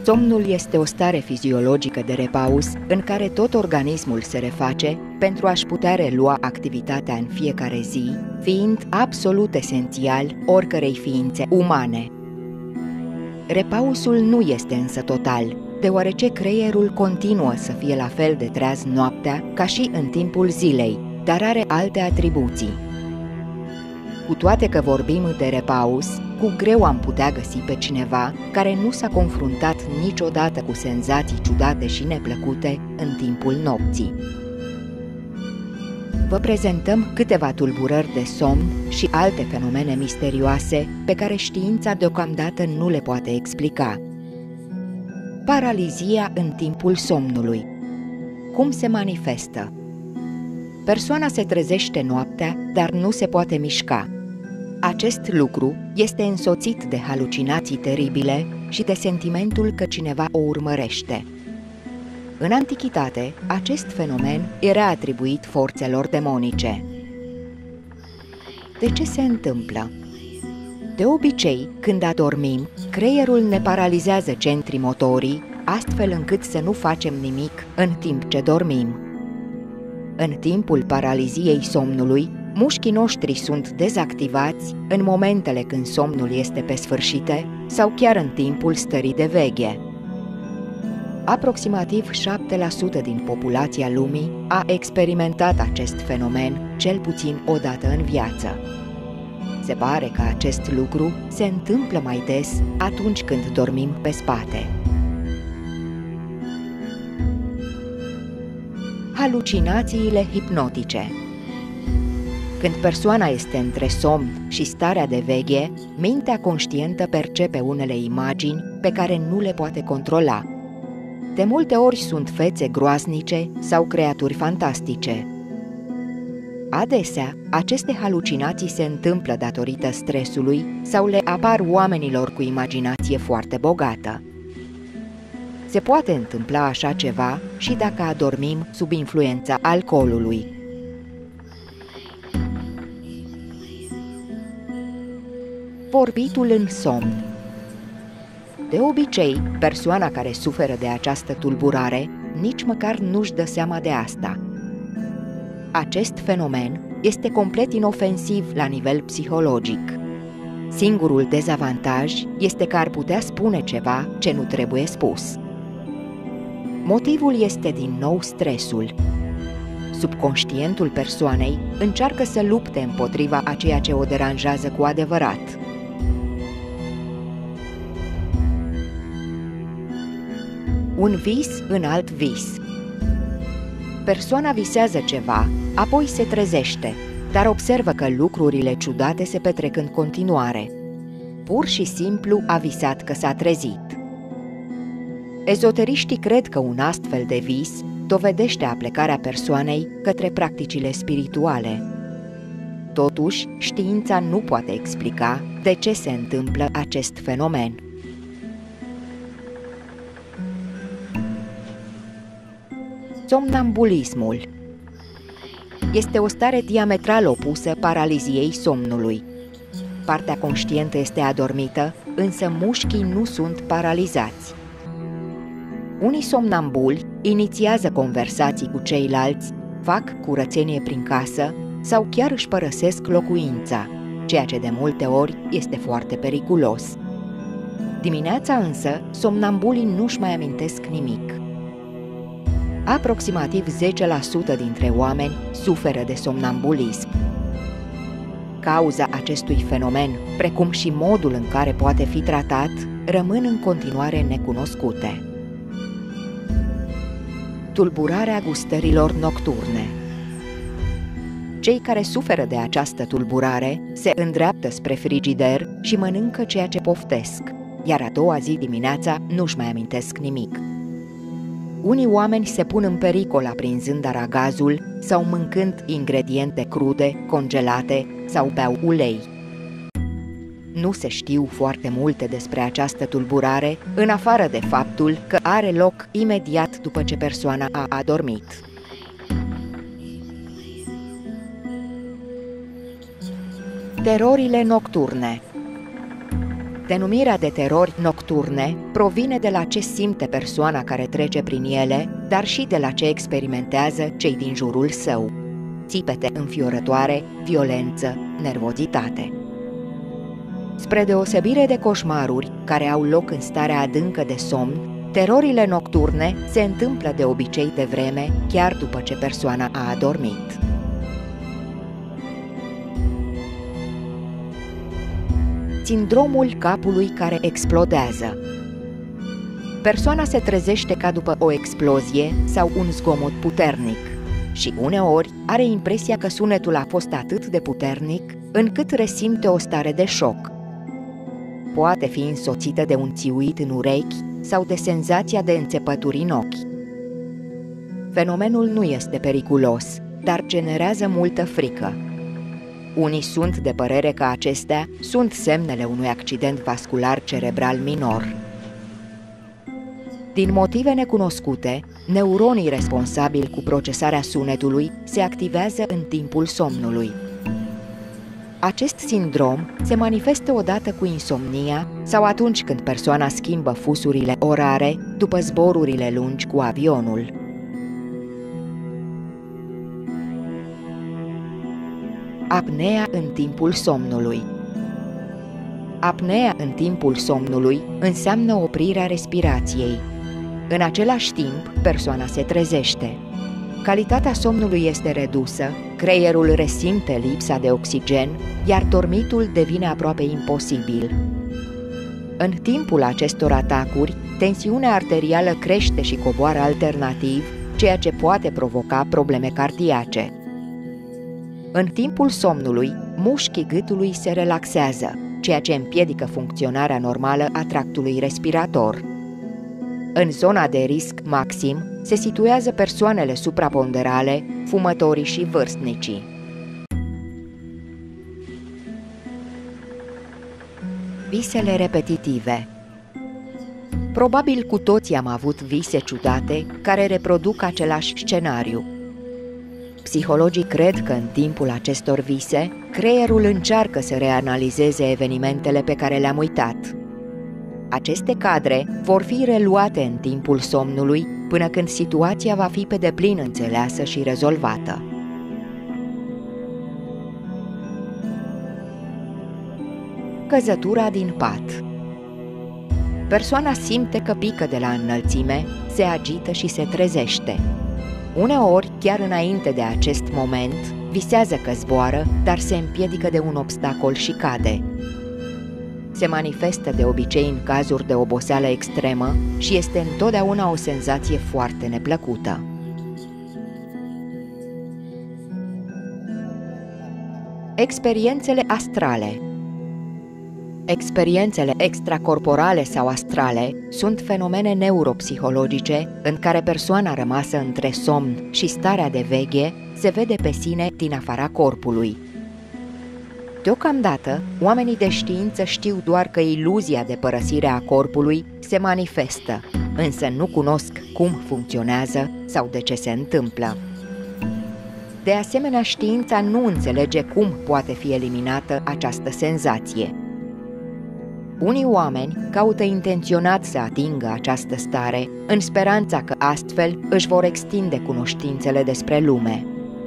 Somnul este o stare fiziologică de repaus în care tot organismul se reface pentru a-și putea relua activitatea în fiecare zi, fiind absolut esențial oricărei ființe umane. Repausul nu este însă total, deoarece creierul continuă să fie la fel de treaz noaptea ca și în timpul zilei, dar are alte atribuții. Cu toate că vorbim de repaus, cu greu am putea găsi pe cineva care nu s-a confruntat niciodată cu senzații ciudate și neplăcute în timpul nopții. Vă prezentăm câteva tulburări de somn și alte fenomene misterioase pe care știința deocamdată nu le poate explica. Paralizia în timpul somnului. Cum se manifestă? Persoana se trezește noaptea, dar nu se poate mișca. Acest lucru este însoțit de halucinații teribile și de sentimentul că cineva o urmărește. În antichitate, acest fenomen era atribuit forțelor demonice. De ce se întâmplă? De obicei, când adormim, creierul ne paralizează centrii motorii, astfel încât să nu facem nimic în timp ce dormim. În timpul paraliziei somnului, mușchii noștri sunt dezactivați în momentele când somnul este pe sfârșite sau chiar în timpul stării de veche. Aproximativ 7% din populația lumii a experimentat acest fenomen cel puțin o dată în viață. Se pare că acest lucru se întâmplă mai des atunci când dormim pe spate. Halucinațiile hipnotice. Când persoana este între somn și starea de veche, mintea conștientă percepe unele imagini pe care nu le poate controla. De multe ori sunt fețe groaznice sau creaturi fantastice. Adesea, aceste halucinații se întâmplă datorită stresului sau le apar oamenilor cu imaginație foarte bogată. Se poate întâmpla așa ceva și dacă adormim sub influența alcoolului. Vorbitul în somn. De obicei, persoana care suferă de această tulburare nici măcar nu-și dă seama de asta. Acest fenomen este complet inofensiv la nivel psihologic. Singurul dezavantaj este că ar putea spune ceva ce nu trebuie spus. Motivul este din nou stresul. Subconștientul persoanei încearcă să lupte împotriva a ceea ce o deranjează cu adevărat. Un vis în alt vis. Persoana visează ceva, apoi se trezește, dar observă că lucrurile ciudate se petrec în continuare. Pur și simplu a visat că s-a trezit. Ezoteriștii cred că un astfel de vis dovedește aplecarea persoanei către practicile spirituale. Totuși, știința nu poate explica de ce se întâmplă acest fenomen. Somnambulismul este o stare diametral opusă paraliziei somnului. Partea conștientă este adormită, însă mușchii nu sunt paralizați. Unii somnambuli inițiază conversații cu ceilalți, fac curățenie prin casă sau chiar își părăsesc locuința, ceea ce de multe ori este foarte periculos. Dimineața însă, somnambulii nu-și mai amintesc nimic. Aproximativ 10% dintre oameni suferă de somnambulism. Cauza acestui fenomen, precum și modul în care poate fi tratat, rămân în continuare necunoscute. Tulburarea gustărilor nocturne. Cei care suferă de această tulburare se îndreaptă spre frigider și mănâncă ceea ce poftesc, iar a doua zi dimineața nu-și mai amintesc nimic. Unii oameni se pun în pericol aprinzând aragazul sau mâncând ingrediente crude, congelate sau beau ulei. Nu se știu foarte multe despre această tulburare, în afară de faptul că are loc imediat după ce persoana a adormit. Terorile nocturne. Denumirea de terori nocturne provine de la ce simte persoana care trece prin ele, dar și de la ce experimentează cei din jurul său. Țipete înfiorătoare, violență, nervozitate. Spre deosebire de coșmaruri, care au loc în starea adâncă de somn, terorile nocturne se întâmplă de obicei devreme, chiar după ce persoana a adormit. Sindromul capului care explodează. Persoana se trezește ca după o explozie sau un zgomot puternic și uneori are impresia că sunetul a fost atât de puternic încât resimte o stare de șoc. Poate fi însoțită de un țiuit în urechi sau de senzația de înțepături în ochi. Fenomenul nu este periculos, dar generează multă frică. Unii sunt de părere că acestea sunt semnele unui accident vascular cerebral minor. Din motive necunoscute, neuronii responsabili cu procesarea sunetului se activează în timpul somnului. Acest sindrom se manifestă odată cu insomnia sau atunci când persoana schimbă fusurile orare după zborurile lungi cu avionul. Apnea în timpul somnului. Apnea în timpul somnului înseamnă oprirea respirației. În același timp, persoana se trezește. Calitatea somnului este redusă, creierul resimte lipsa de oxigen, iar dormitul devine aproape imposibil. În timpul acestor atacuri, tensiunea arterială crește și coboară alternativ, ceea ce poate provoca probleme cardiace. În timpul somnului, mușchii gâtului se relaxează, ceea ce împiedică funcționarea normală a tractului respirator. În zona de risc maxim se situează persoanele supraponderale, fumătorii și vârstnicii. Visele repetitive. Probabil cu toții am avut vise ciudate care reproduc același scenariu. Psihologii cred că în timpul acestor vise, creierul încearcă să reanalizeze evenimentele pe care le-am uitat. Aceste cadre vor fi reluate în timpul somnului până când situația va fi pe deplin înțeleasă și rezolvată. Căzătura din pat. Persoana simte că pică de la înălțime, se agită și se trezește. Uneori, chiar înainte de acest moment, visează că zboară, dar se împiedică de un obstacol și cade. Se manifestă de obicei în cazuri de oboseală extremă și este întotdeauna o senzație foarte neplăcută. Experiențele astrale. Experiențele extracorporale sau astrale sunt fenomene neuropsihologice în care persoana rămasă între somn și starea de veche se vede pe sine din afara corpului. Deocamdată, oamenii de știință știu doar că iluzia de părăsire a corpului se manifestă, însă nu cunosc cum funcționează sau de ce se întâmplă. De asemenea, știința nu înțelege cum poate fi eliminată această senzație. Unii oameni caută intenționat să atingă această stare, în speranța că astfel își vor extinde cunoștințele despre lume.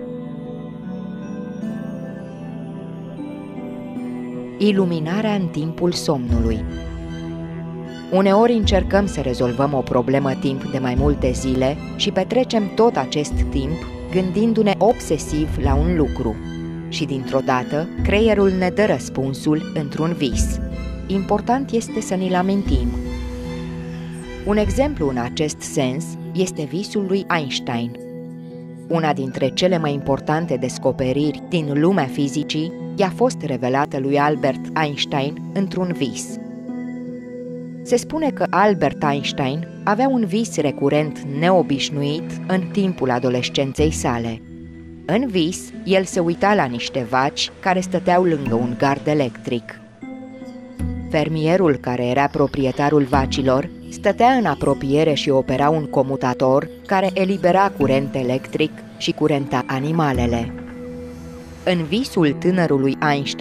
Iluminarea în timpul somnului. Uneori încercăm să rezolvăm o problemă timp de mai multe zile și petrecem tot acest timp gândindu-ne obsesiv la un lucru. Și dintr-o dată, creierul ne dă răspunsul într-un vis. Important este să ni-l amintim. Un exemplu în acest sens este visul lui Einstein. Una dintre cele mai importante descoperiri din lumea fizicii i-a fost revelată lui Albert Einstein într-un vis. Se spune că Albert Einstein avea un vis recurent neobișnuit în timpul adolescenței sale. În vis, el se uita la niște vaci care stăteau lângă un gard electric. Fermierul, care era proprietarul vacilor, stătea în apropiere și opera un comutator care elibera curent electric și curenta animalele. În visul tânărului Einstein,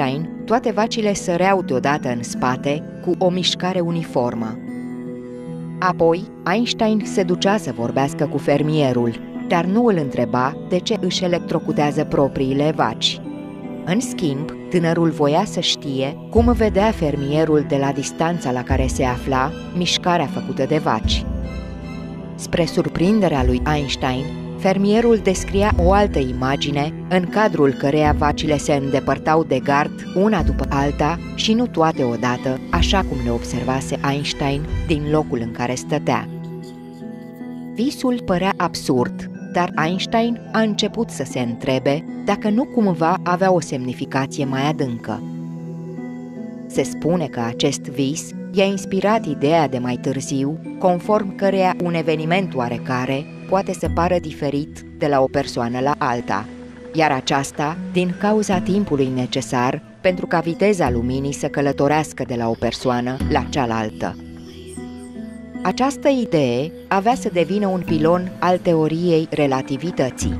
Toate vacile săreau deodată în spate cu o mișcare uniformă. Apoi, Einstein se ducea să vorbească cu fermierul, dar nu îl întreba de ce își electrocutează propriile vaci. În schimb, tânărul voia să știe cum vedea fermierul de la distanța la care se afla mișcarea făcută de vaci. Spre surprinderea lui Einstein, fermierul descria o altă imagine în cadrul căreia vacile se îndepărtau de gard una după alta și nu toate odată, așa cum le observase Einstein din locul în care stătea. Visul părea absurd, dar Einstein a început să se întrebe dacă nu cumva avea o semnificație mai adâncă. Se spune că acest vis i-a inspirat ideea de mai târziu, conform căreia un eveniment oarecare poate să pară diferit de la o persoană la alta, iar aceasta din cauza timpului necesar pentru ca viteza luminii să călătorească de la o persoană la cealaltă. Această idee avea să devină un pilon al teoriei relativității.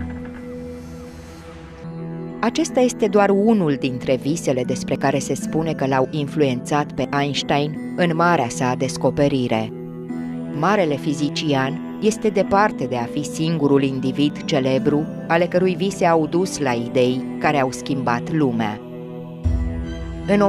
Acesta este doar unul dintre visele despre care se spune că l-au influențat pe Einstein în marea sa descoperire. Marele fizician este departe de a fi singurul individ celebru ale cărui vise au dus la idei care au schimbat lumea. În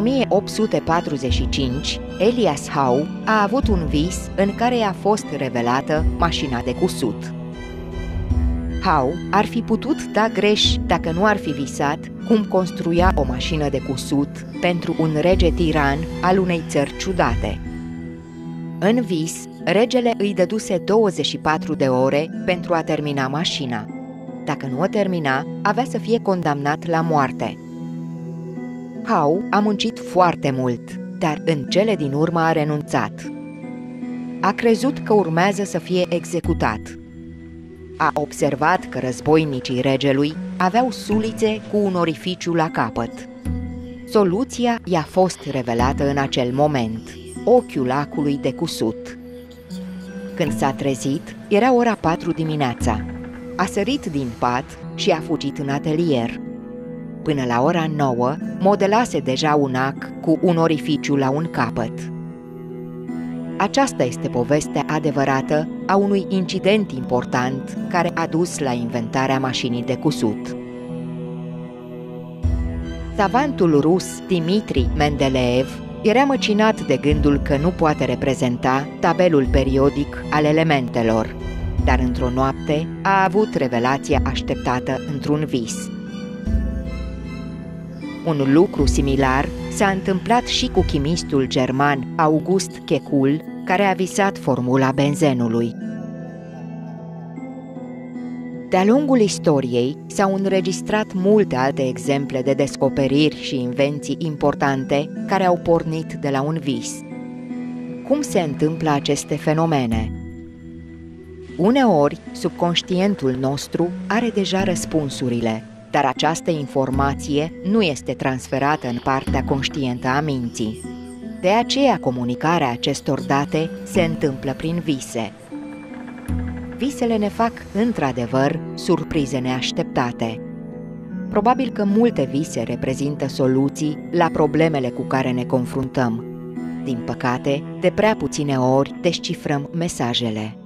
1845, Elias Howe a avut un vis în care i-a fost revelată mașina de cusut. Howe ar fi putut da greș dacă nu ar fi visat cum construia o mașină de cusut pentru un rege tiran al unei țări ciudate. În vis, regele îi dăduse 24 de ore pentru a termina mașina. Dacă nu o termina, avea să fie condamnat la moarte. Howe a muncit foarte mult, dar în cele din urmă a renunțat. A crezut că urmează să fie executat. A observat că războinicii regelui aveau sulițe cu un orificiu la capăt. Soluția i-a fost revelată în acel moment: ochiul lacului de cusut. Când s-a trezit, era ora 4 dimineața. A sărit din pat și a fugit în atelier. Până la ora 9, modelase deja un ac cu un orificiu la un capăt. Aceasta este povestea adevărată a unui incident important care a dus la inventarea mașinii de cusut. Savantul rus Dmitri Mendeleev era măcinat de gândul că nu poate reprezenta tabelul periodic al elementelor, dar într-o noapte a avut revelația așteptată într-un vis. Un lucru similar s-a întâmplat și cu chimistul german August Kekulé, care a visat formula benzenului. De-a lungul istoriei s-au înregistrat multe alte exemple de descoperiri și invenții importante care au pornit de la un vis. Cum se întâmplă aceste fenomene? Uneori, subconștientul nostru are deja răspunsurile, dar această informație nu este transferată în partea conștientă a minții. De aceea, comunicarea acestor date se întâmplă prin vise. Visele ne fac, într-adevăr, surprize neașteptate. Probabil că multe vise reprezintă soluții la problemele cu care ne confruntăm. Din păcate, de prea puține ori descifrăm mesajele.